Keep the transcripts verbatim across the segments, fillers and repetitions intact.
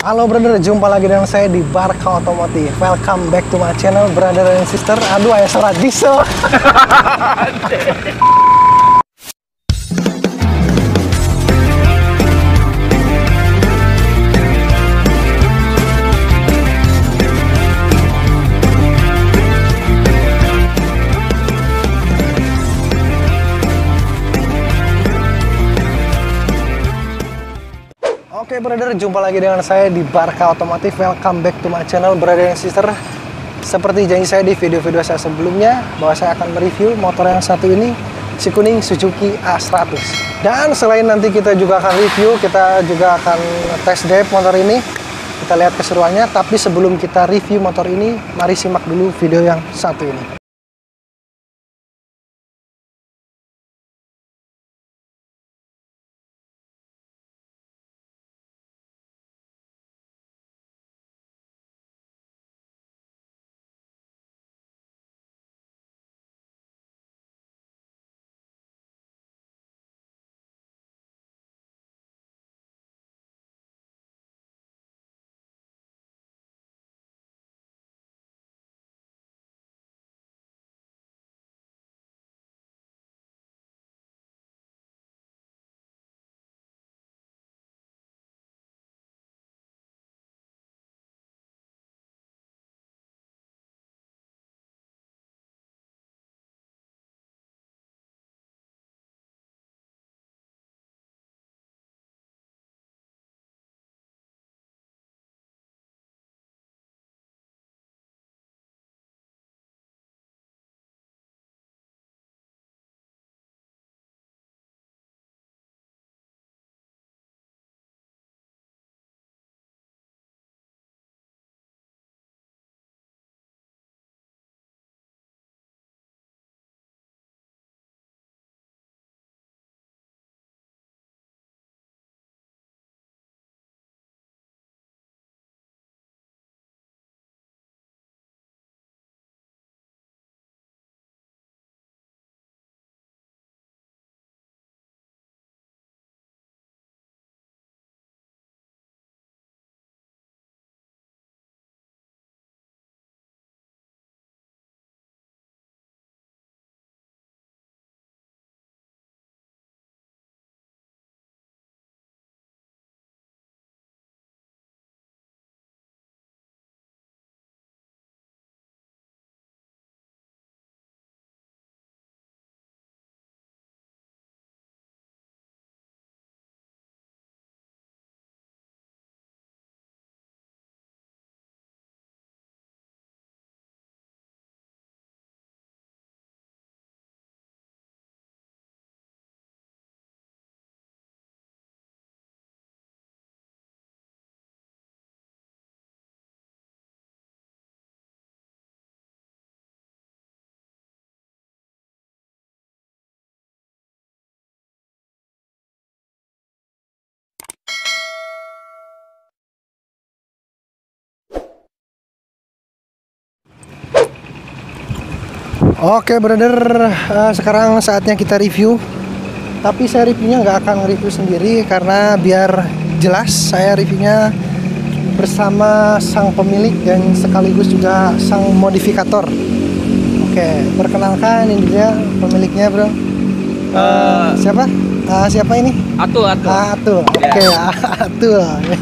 Halo brother, jumpa lagi dengan saya di Barca Otomotif. Welcome back to my channel, brother and sister. Aduh, ayah salah diesel. Oke brother, jumpa lagi dengan saya di Barca Otomotif. Welcome back to my channel, brother and sister. Seperti janji saya di video-video saya sebelumnya, bahwa saya akan mereview motor yang satu ini, si kuning Suzuki A seratus. Dan selain nanti kita juga akan review, kita juga akan test drive motor ini. Kita lihat keseruannya, tapi sebelum kita review motor ini, mari simak dulu video yang satu ini. Oke brother, uh, sekarang saatnya kita review. Tapi saya reviewnya nggak akan review sendiri, karena biar jelas saya reviewnya bersama sang pemilik dan sekaligus juga sang modifikator. Oke, perkenalkan, ini dia pemiliknya bro. uh, uh, Siapa? Uh, siapa ini? Atul, Atul. Atul. Oke, okay, yeah. Atul.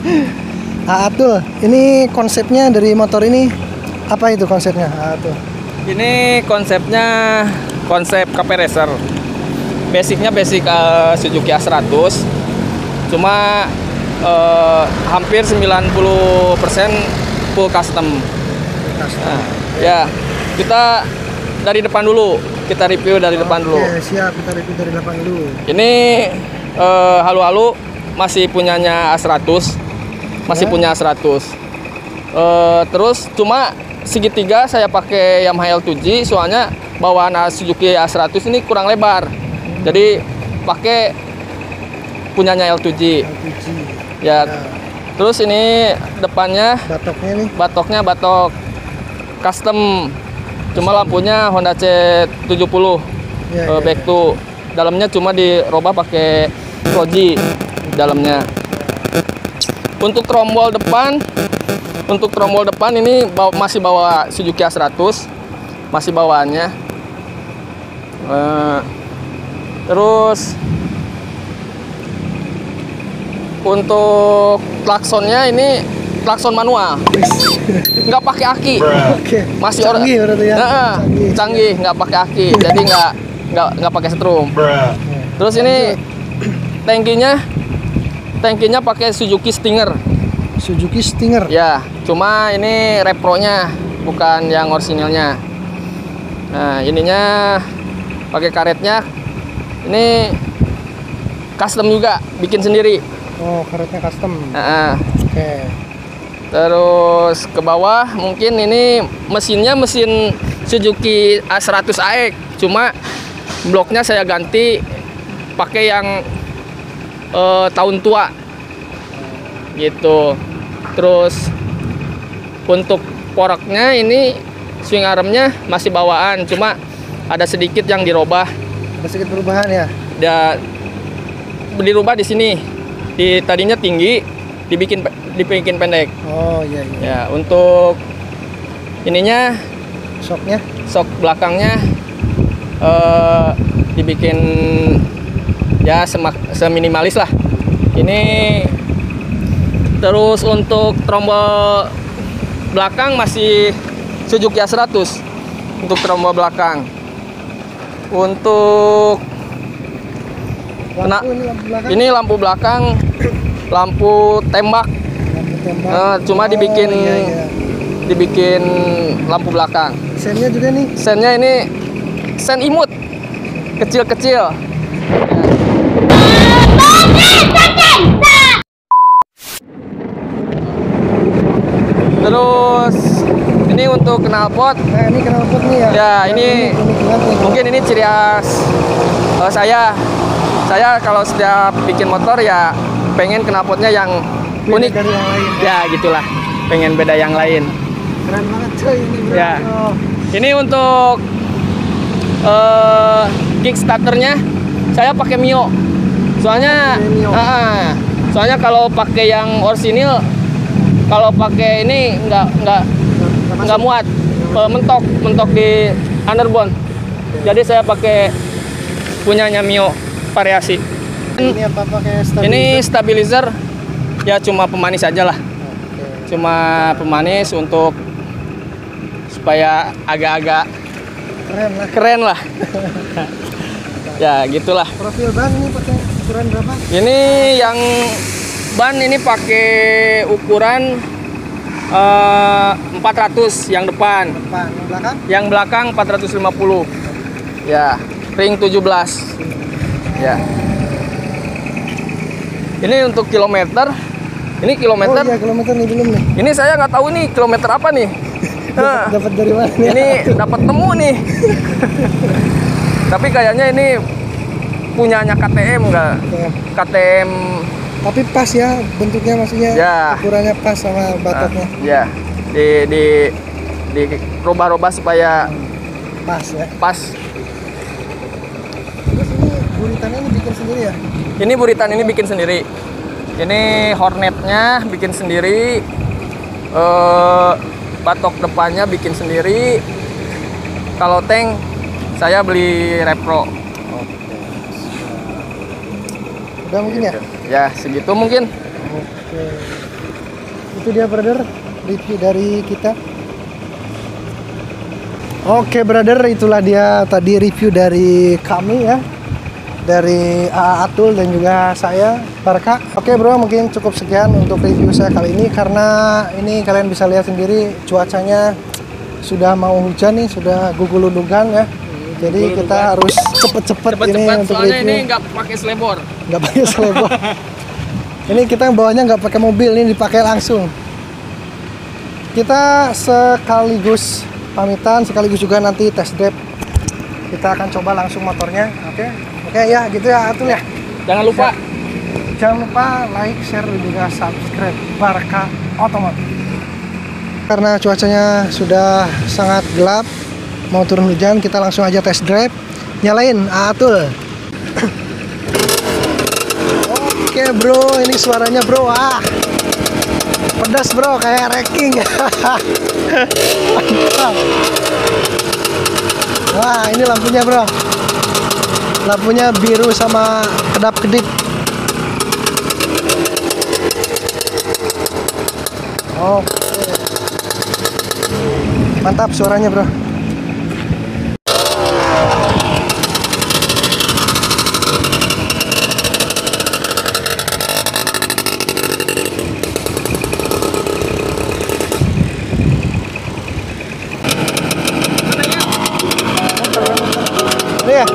Atul, ini konsepnya dari motor ini apa itu konsepnya? Atul. Ini konsepnya konsep K P Racer. Basicnya basic uh, Suzuki A seratus. Cuma uh, hampir sembilan puluh persen full custom. Custom. Nah, ya, kita dari depan dulu. Kita review dari depan dulu. Oke, siap, kita review dari depan dulu. Ini uh, halu-halu masih punyanya A seratus. Masih ya. punya A seratus. Uh, terus cuma segitiga saya pakai Yamaha L tujuh G, soalnya bawaan Suzuki A seratus ini kurang lebar. Jadi pakai punyanya L tujuh G. L tujuh G. Ya. Ya. Terus ini depannya batoknya nih. Batoknya batok custom. Cuma lampunya Honda C tujuh puluh ya, uh, ya, back to. Dalamnya cuma dirubah pakai Koji dalamnya. Untuk trombol depan, untuk trombol depan ini bawa, masih bawa Suzuki A seratus, masih bawaannya. Uh, terus untuk klaksonnya ini klakson manual, nggak pakai aki, Oke. masih Canggih orang, berarti ya. Nah, Canggih. canggih, nggak pakai aki, jadi nggak nggak nggak pakai setrum. Terus ini tangkinya, tangkinya pakai Suzuki Stinger. Suzuki Stinger. Ya, cuma ini repro-nya, bukan yang orisinilnya. Nah, ininya pakai karetnya. Ini custom juga, bikin sendiri. Oh, karetnya custom. Nah, Oke. terus ke bawah mungkin ini mesinnya mesin Suzuki A seratus A X, cuma bloknya saya ganti pakai yang eh, tahun tua gitu. Terus untuk poraknya ini swing armnya masih bawaan, cuma ada sedikit yang dirubah. Ada sedikit perubahan ya. Ada dirubah di sini. Di tadinya tinggi, dibikin dibikin pendek. Oh iya iya. Ya, untuk ininya Shocknya. sok belakangnya eh, dibikin ya semak, seminimalis lah. Ini terus untuk trombol belakang masih Suzuki A seratus untuk trombol belakang. Untuk kena, Lampu ini lampu belakang. ini lampu belakang, lampu tembak. Lampu tembak. Eh, cuma Oh, dibikin iya, iya. dibikin lampu belakang. Sennya juga nih. Sennya ini sen imut kecil-kecil. Terus ini untuk knalpot. Nah ini knalpot nih ya. Ya, Yang ini unik, unik banget nih. Mungkin ini ciri khas eh, saya. Saya kalau setiap bikin motor ya pengen knalpotnya yang Beda unik. dari yang lain. Ya gitulah, pengen beda yang lain. Keren banget coy ini bro. Ya. Oh. Ini untuk uh, kickstarternya saya pakai Mio. Soalnya, Pakai Mio. ah, soalnya kalau pakai yang orisinil, kalau pakai ini nggak nggak Nggak nggak masuk. muat, Eh, mentok mentok di underbone. Jadi saya pakai punyanya Mio variasi. Ini apa pakai stabilizer? Ini stabilizer ya cuma pemanis aja lah, Oke. cuma pemanis untuk supaya agak-agak Keren lah. keren lah. Ya gitulah. Profil ban ini pakai ukuran berapa? Ini yang ban ini pakai ukuran eh, empat ratus yang depan, Depan, yang belakang? yang belakang empat ratus lima puluh. Ya, ring tujuh belas. Ya. Ini untuk kilometer. Ini kilometer. Oh iya kilometer nih belum nih. Ini saya nggak tahu nih kilometer apa nih. Nah, Dapat dari mana nih? ini dapat temu nih. Tapi kayaknya ini punyanya K T M nggak? Oke. K T M. Tapi pas ya bentuknya maksudnya Ya. ukurannya pas sama batoknya. Ah, ya, di di di rubah-rubah supaya Pas ya. pas. Terus ini buritannya ini bikin sendiri ya? Ini buritan ini bikin sendiri. Ini hornetnya bikin sendiri. Eh, batok depannya bikin sendiri. Kalau tank saya beli repro. Udah mungkin ya? Ya segitu mungkin. Oke. Itu dia brother review dari kita. Oke brother, itulah dia tadi review dari kami ya. Dari A A Atul dan juga saya, Barka. Oke bro, mungkin cukup sekian untuk review saya kali ini. Karena ini kalian bisa lihat sendiri cuacanya sudah mau hujan nih, sudah gugulundugan ya. Jadi kita harus cepet-cepet ini Cepet-cepet untuk soalnya review. ini nggak pakai selebor. Nggak pakai selebor. Ini kita bawanya nggak pakai mobil, ini dipakai langsung. Kita sekaligus pamitan, sekaligus juga nanti test drive. Kita akan coba langsung motornya, oke? Oke ya, gitu ya Atul ya. Jangan lupa Jangan lupa like, share, dan juga subscribe Barka Otomotif. Karena cuacanya sudah sangat gelap, mau turun hujan, kita langsung aja test drive. Nyalain Atul. Oke. Oke bro, ini suaranya bro. Ah, pedas bro, kayak wrecking. Mantap. Wah, ini lampunya bro. Lampunya biru sama kedap-kedip. Oke. Mantap suaranya bro. Iya.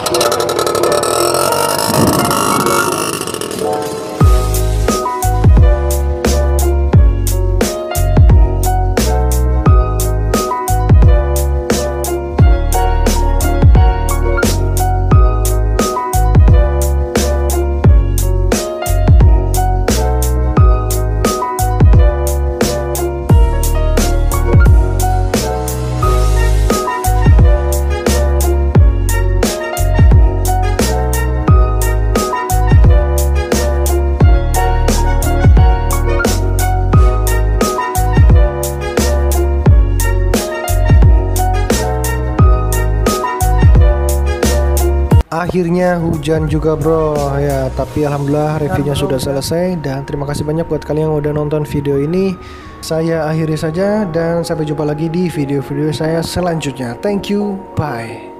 Akhirnya hujan juga bro ya, tapi alhamdulillah reviewnya sudah selesai. Dan terima kasih banyak buat kalian yang udah nonton video ini. Saya akhiri saja dan sampai jumpa lagi di video-video saya selanjutnya. Thank you, bye.